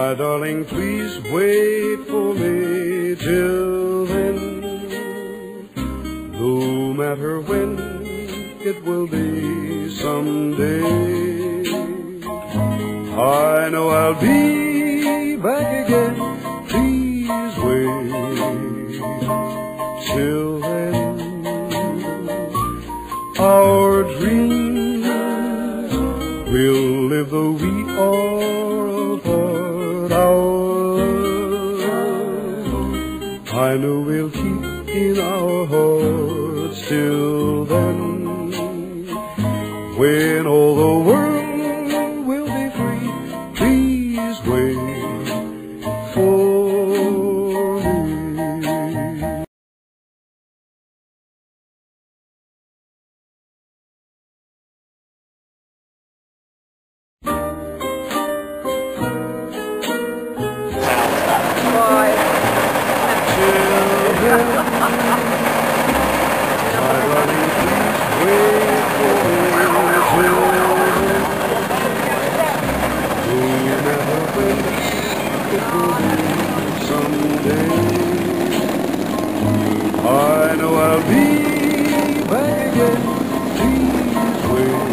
My darling, please wait for me till then. No matter when, it will be someday. I know I'll be back again. Please wait till then. Our dreams will live though we are apart. Our love, I know we'll keep in our hearts till then. When all the world will be free, please wait for me. I know I'll be back again. Please wait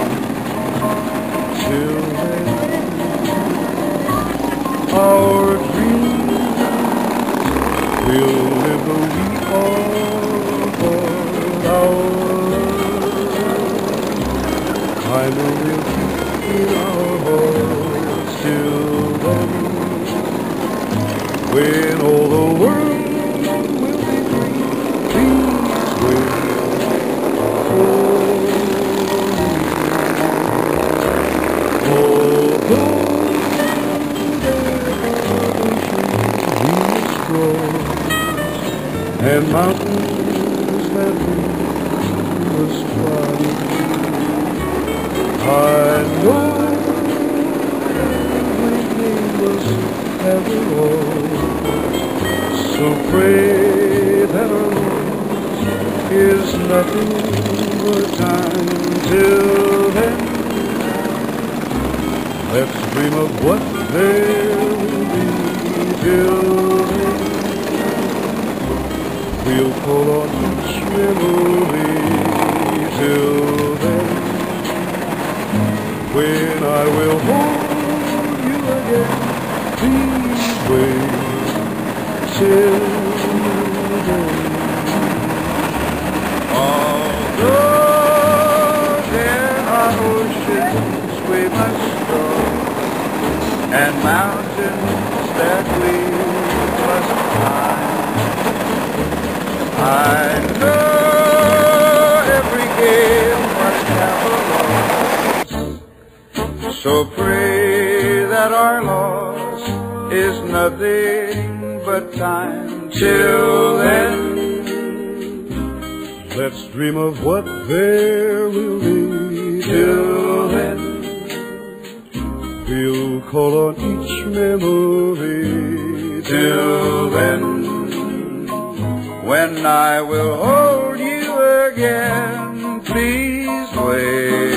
till then. Our dreams will live though we are apart. Our love, I know we'll keep in our hearts till then. When all the world will be free, please wait for me. Although trees grow and mountains that we must climb, I know we must have it all. So pray that our loss is nothing but time. Till then, let's dream of what there will be. Till then, we'll call on each memory. Till then, when I will hold you again, please wait till then. Although there are oceans we must cross and mountains that we must climb, I know every gale must have a loss. So pray that our loss is nothing but time. Till then, let's dream of what there will be. Till then, we'll call on each memory. Till then, when I will hold you again, please wait.